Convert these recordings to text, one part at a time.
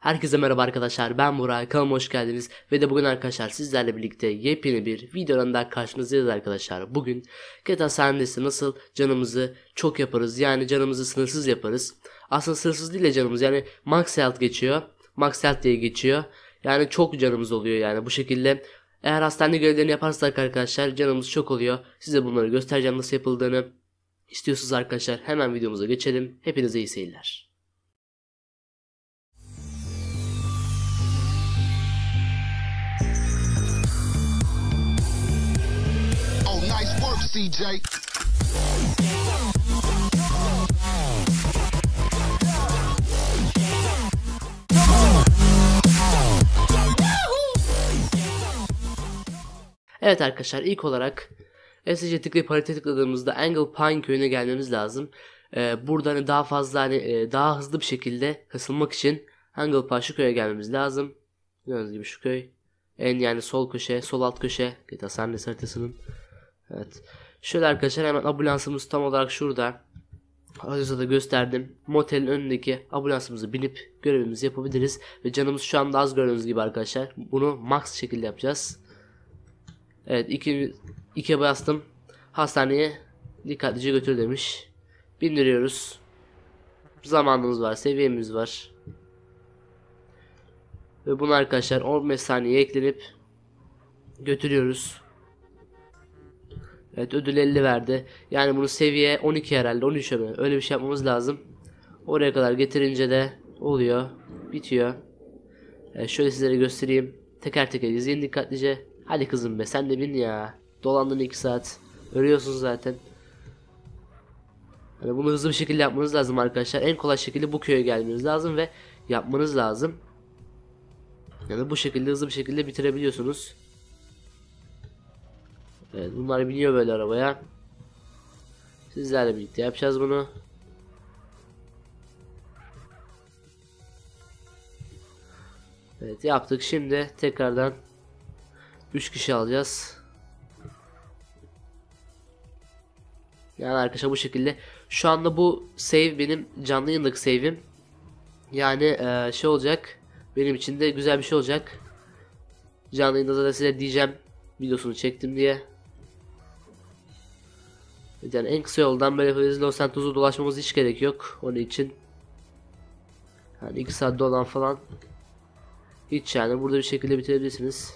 Herkese merhaba arkadaşlar, ben Burak, kanalıma hoş geldiniz ve de bugün arkadaşlar sizlerle birlikte yepyeni bir videodan daha karşınızdayız arkadaşlar. Bugün GTA San Andreas'te nasıl canımızı çok yaparız, yani canımızı sınırsız yaparız. Aslında sınırsız değil de canımız, yani max health geçiyor, max health diye geçiyor. Yani çok canımız oluyor yani bu şekilde. Eğer hastane görevlerini yaparsak arkadaşlar canımız çok oluyor. Size bunları göstereceğim nasıl yapıldığını. İstiyorsanız arkadaşlar hemen videomuza geçelim. Hepinize iyi seyirler. Nice work, CJ. Evet arkadaşlar, ilk olarak SSC tıklayıp harita tıkladığımızda Angle Pine köyüne gelmemiz lazım. Burada hani daha fazla daha hızlı bir şekilde kasılmak için Angle Pine şu köye gelmemiz lazım. Gördüğünüz gibi şu köy. Yani sol köşe, sol alt köşe GTA San Andreas haritasının. Evet. Şöyle arkadaşlar, hemen ambulansımız tam olarak şurada. Az önce de gösterdim. Motelin önündeki ambulansımızı binip görevimizi yapabiliriz. Ve canımız şu anda az, gördüğünüz gibi arkadaşlar. Bunu max şekilde yapacağız. Evet, ikiye bastım. Hastaneye dikkatlice götür demiş. Bindiriyoruz. Zamanımız var, seviyemiz var. Ve bunu arkadaşlar 15 saniye eklenip götürüyoruz. Evet, ödül 50 verdi. Yani bunu seviye 12 herhalde, 13 mi? Öyle bir şey yapmamız lazım. Oraya kadar getirince de oluyor. Bitiyor. Şöyle sizlere göstereyim. Teker teker izleyin dikkatlice. Hadi kızım be, sen de bin ya. Dolandın 2 saat. Ölüyorsun zaten. Yani bunu hızlı bir şekilde yapmanız lazım arkadaşlar. En kolay şekilde bu köye gelmeniz lazım ve yapmanız lazım. Yani bu şekilde hızlı bir şekilde bitirebiliyorsunuz. Evet, bunlar biniyor böyle arabaya. Sizlerle birlikte yapacağız bunu. Evet, yaptık. Şimdi tekrardan 3 kişi alacağız. Yani arkadaşlar bu şekilde. Şu anda bu save benim canlı yayındaki save'im. Yani şey olacak. Benim için de güzel bir şey olacak. Canlı yayında zaten size diyeceğim videosunu çektim diye. Yani en kısa yoldan böyle Los Santos'u dolaşmamız hiç gerek yok. Onun için yani 2 saat dolan falan hiç, yani burada bir şekilde bitirebilirsiniz.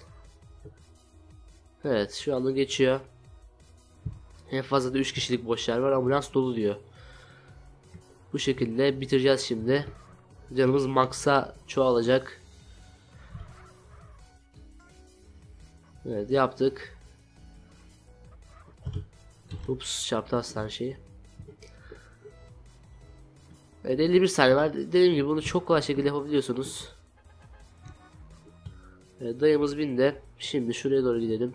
Evet, şu anda geçiyor. En fazla da 3 kişilik boş yer var, ambulans dolu diyor. Bu şekilde bitireceğiz şimdi. Canımız max'a çoğalacak. Evet, yaptık. Ups, çarptı hastane şeyi. Evet, 51 saniye var. Dediğim gibi bunu çok kolay şekilde yapabiliyorsunuz. Evet, dayımız bindi. Şimdi şuraya doğru gidelim.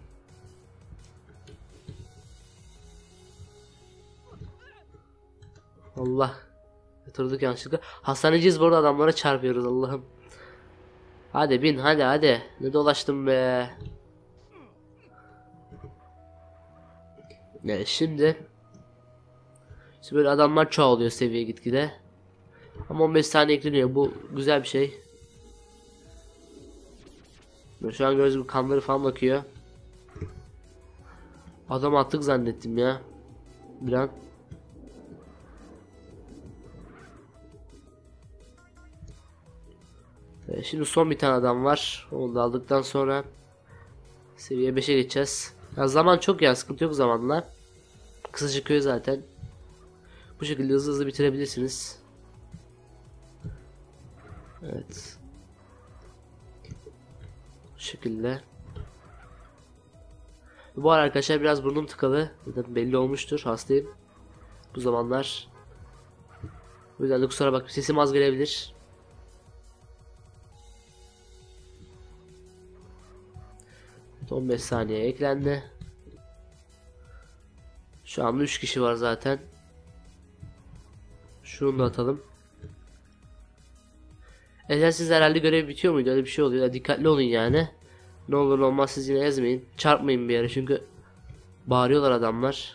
Allah. Yatırdık yanlışlıkla. Hastaneciyiz bu arada, adamlara çarpıyoruz Allah'ım. Hadi bin, hadi. Ne dolaştım be. Evet, şimdi böyle adamlar çoğalıyor seviye gitgide. Ama 15 saniye ekleniyor. Bu güzel bir şey. Şu an gördüğünüz gibi kanları falan bakıyor. Adam attık zannettim ya. Bir an. Şimdi son bir tane adam var. Onu da aldıktan sonra seviye 5'e geçeceğiz. Ya zaman çok, ya sıkıntı yok zamanla. Kısacık köy zaten. Bu şekilde hızlı bitirebilirsiniz. Evet. Bu şekilde. Bu arada arkadaşlar biraz burnum tıkalı. Zaten belli olmuştur, hastayım bu zamanlar. O yüzden de kusura bakmayın, sesim az gelebilir. Evet, 15 saniye eklendi. Şu anda 3 kişi var zaten. Şunu da atalım. Siz herhalde görev bitiyor muydu? Öyle bir şey oluyor. Dikkatli olun yani. Ne olur ne olmaz siz yine ezmeyin. Çarpmayın bir yere, çünkü bağırıyorlar adamlar.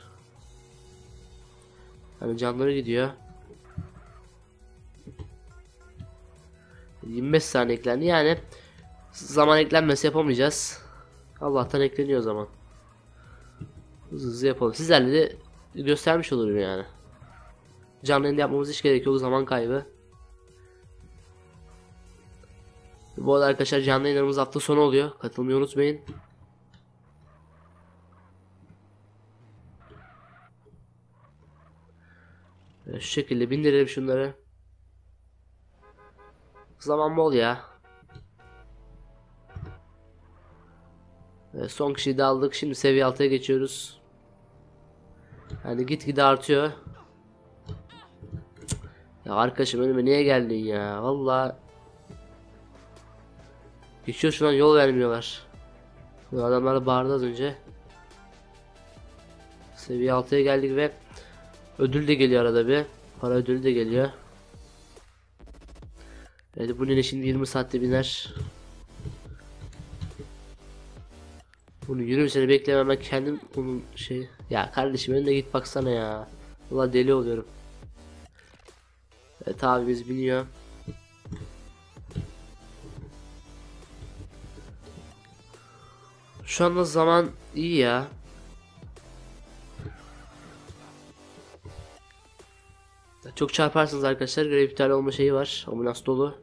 Hani canları gidiyor. 25 saniye eklendi. Yani zaman eklenmesi yapamayacağız. Allah'tan ekleniyor zaman. Hızlı hızlı yapalım. Sizlerle de göstermiş olurum yani. Canlı yayında yapmamız hiç gerek yok. Zaman kaybı. Bu arada arkadaşlar canlı yayınlarımız hafta sonu oluyor. Katılmayı unutmayın. Şu şekilde bindirelim şunları. Zaman bol ya. Son kişiyi de aldık. Şimdi seviye 6'ya geçiyoruz. Yani gitgide artıyor. Ya arkadaşım önüme niye geldin ya? Vallahi geçiyor, şuna yol vermiyorlar. Bu adamlar da bağırdı az önce. Seviye 6'ya geldik ve ödül de geliyor arada bir. Para ödülü de geliyor. Evet, bu nene şimdi 20 saatte biner. Bunu 20 sene beklemem, kendim bunun şey. Ya kardeşim önüne git baksana ya. Vallahi deli oluyorum. Evet abimiz biniyor. Şu anda zaman iyi ya. Çok çarparsınız arkadaşlar. Görev iptal olma şeyi var. Ambulans dolu.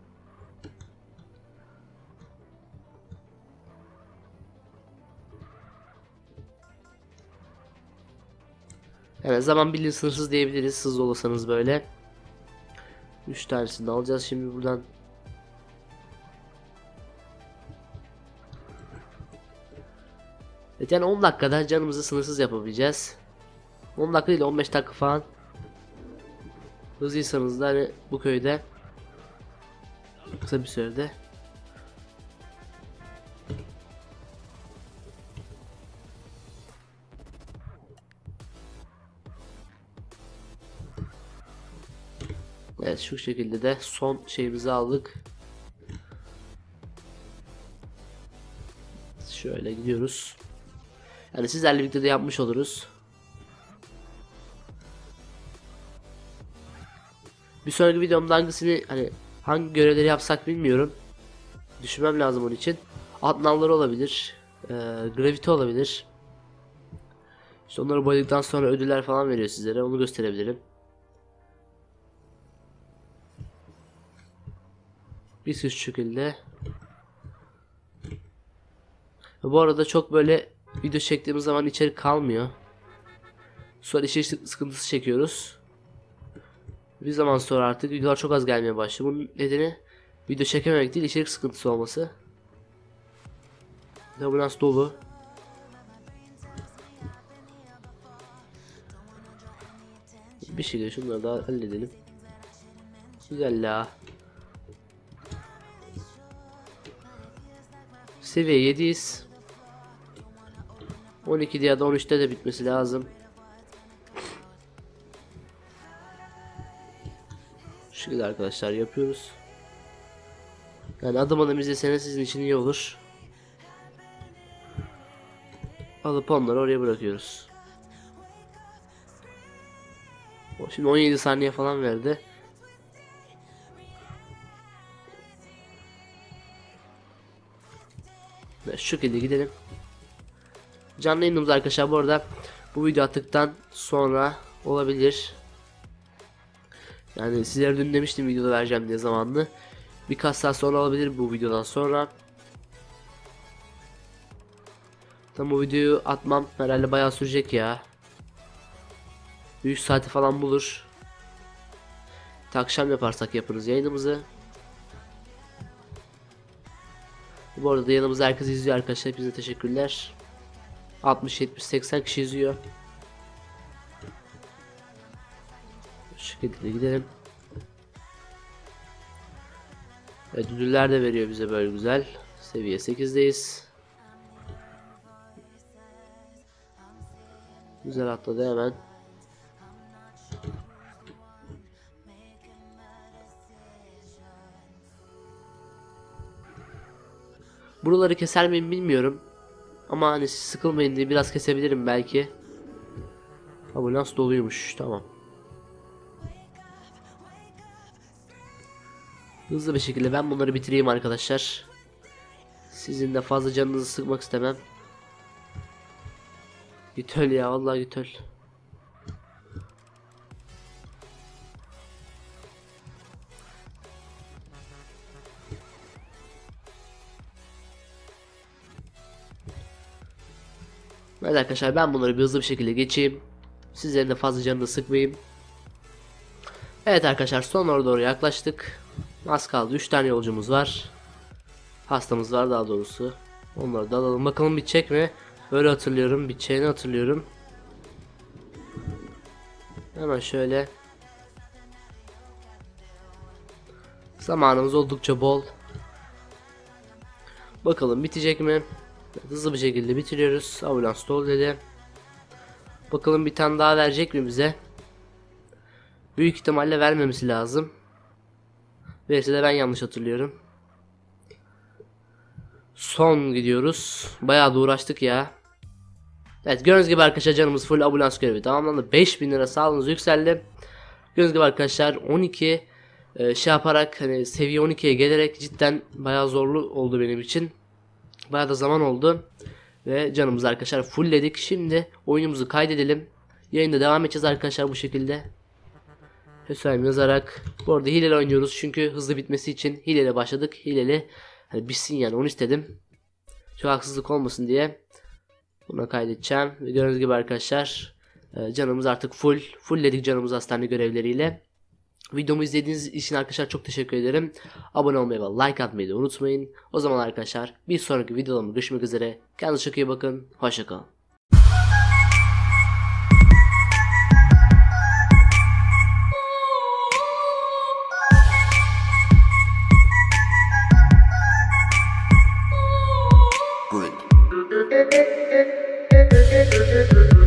Evet, zaman bildiğin sınırsız diyebiliriz. Hızlı olursanız böyle. 3 tanesini de alacağız şimdi buradan. Evet, yani 10 dakikada canımızı sınırsız yapabileceğiz. 10 dakika değil, 15 dakika falan. Hızlıysanız da hani bu köyde kısa bir sürede. Evet, şu şekilde de son şeyimizi aldık. Şöyle gidiyoruz. Yani sizlerle birlikte de yapmış oluruz. Bir sonraki videomda hangisini, hani hangi görevleri yapsak bilmiyorum. Düşünmem lazım onun için. Atnavları olabilir. Gravity olabilir. İşte onları boyadıktan sonra ödüller falan veriyor sizlere. Onu gösterebilirim. Bir sürü şekilde. Bu arada çok böyle video çektiğimiz zaman içerik kalmıyor. Sonra içerik sıkıntısı çekiyoruz. Bir zaman sonra artık videolar çok az gelmeye başlıyor. Bunun nedeni video çekememek değil, içerik sıkıntısı olması. Ambulans dolu. Bir şekilde şunları da halledelim. Güzel la. Seviye 7'yiz. 12'de ya da 13'te de bitmesi lazım. Şu şekilde arkadaşlar yapıyoruz. Yani adım adım izleseniz sizin için iyi olur. Alıp onları oraya bırakıyoruz. Şimdi 17 saniye falan verdi. Ve şu şekilde gidelim. Canlı yayınımız arkadaşlar bu arada bu video attıktan sonra olabilir. Yani sizlere dün demiştim videoda vereceğim diye zamanlı. Birkaç saat sonra olabilir bu videodan sonra. Tam bu videoyu atmam herhalde bayağı sürecek ya. 3 saati falan bulur. Akşam yaparsak yaparız yayınımızı. Bu arada yanımızda herkes izliyor arkadaşlar. Hepinize teşekkürler. 60, 70, 80 kişi izliyor. Şu şekilde gidelim. Evet, ödüller de veriyor bize böyle güzel. Seviye 8'deyiz. Güzel atladı hemen. Buraları keser miyim bilmiyorum. Ama hani siz sıkılmayın diye biraz kesebilirim belki. Ambulans doluymuş, tamam. Hızlı bir şekilde ben bunları bitireyim arkadaşlar. Sizin de fazla canınızı sıkmak istemem. Git öl ya, vallahi git öl. Evet arkadaşlar, ben bunları bir hızlı bir şekilde geçeyim. Sizlerin de fazla canını sıkmayayım. Evet arkadaşlar, sonlara doğru yaklaştık. Az kaldı, 3 tane yolcumuz var. Hastamız var daha doğrusu. Onları da alalım. Bakalım bitecek mi? Böyle hatırlıyorum. Biteceğini hatırlıyorum. Hemen şöyle. Zamanımız oldukça bol. Bakalım bitecek mi? Hızlı bir şekilde bitiriyoruz. Ambulans dolu dedi. Bakalım bir tane daha verecek mi bize? Büyük ihtimalle vermemesi lazım. Verirse de ben yanlış hatırlıyorum. Son gidiyoruz. Bayağı da uğraştık ya. Evet, gördüğünüz gibi arkadaşlar canımız full, ambulans görevi tamamlandı. 5000 lira sağlığımız yükseldi. Gördüğünüz gibi arkadaşlar 12 şey yaparak, hani seviye 12'ye gelerek cidden bayağı zorlu oldu benim için. Bayağı da zaman oldu. Ve canımızı arkadaşlar fullledik. Şimdi oyunumuzu kaydedelim. Yayında devam edeceğiz arkadaşlar bu şekilde. Hesabımı yazarak. Bu arada hileli oynuyoruz çünkü hızlı bitmesi için hileli başladık. Hileli hani bitsin yani, onu istedim. Çok haksızlık olmasın diye. Buna kaydedeceğim. Ve gördüğünüz gibi arkadaşlar canımız artık fullledik canımızı hastane görevleriyle. Videomu izlediğiniz için arkadaşlar çok teşekkür ederim. Abone olmayı ve like atmayı da unutmayın. O zaman arkadaşlar bir sonraki videolarımda görüşmek üzere. Kendinize çok iyi bakın. Hoşça kalın. Brick.